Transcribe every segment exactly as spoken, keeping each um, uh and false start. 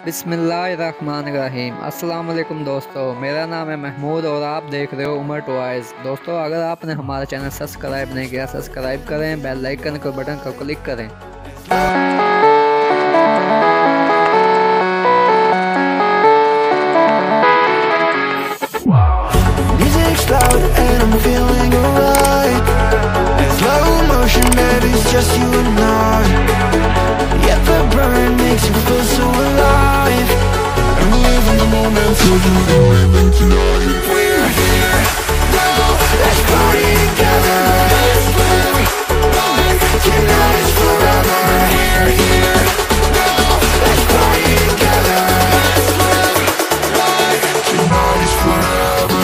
बिस्मिल्लाहिर्रहमानिर्रहीम। अस्सलाम वालेकुम दोस्तों, मेरा नाम है महमूद और आप देख रहे हो उमर टॉयज़। दोस्तों, अगर आपने हमारा चैनल सब्सक्राइब नहीं किया, सब्सक्राइब करें, बेल आइकन के बटन को क्लिक करें। Music's loud and I'm feeling alright. Slow motion, baby, it's just you and I. Yeah, the burn makes you feel so alive. I'm living the moment till you leave it tonight. We're here now, let's party together. Let's live life, tonight is forever. We're here now, let's party together. Let's live life, tonight is forever.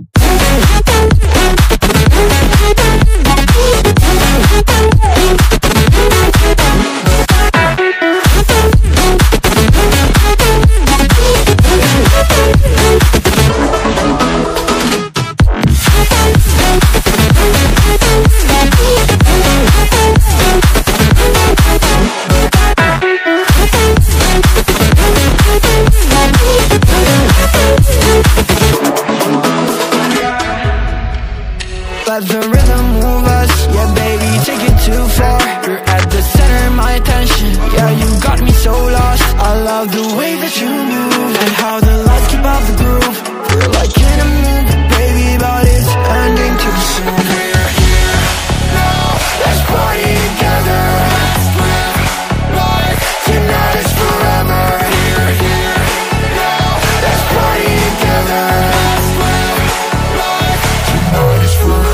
Let the rhythm move us, yeah baby, take it too far. You're at the center of my attention, yeah you got me so lost. I love the way that you move and how the lights keep out the groove. We're like in a movie, baby, but it's ending too soon. We're here now, let's party together. Let's live life, tonight is forever. We're here now, let's party together. Let's live life, tonight is forever.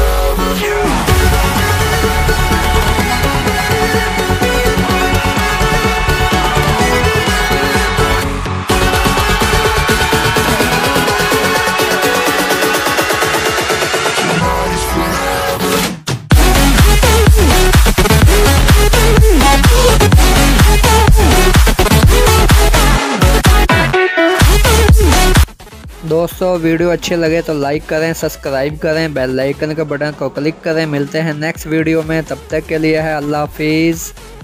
दोस्तों, video अच्छे लगे तो like करें, subscribe करें, bell icon के button को click करें। मिलते हैं नेक्स्ट वीडियो में, तब तक के लिए है अल्लाह हाफिज़।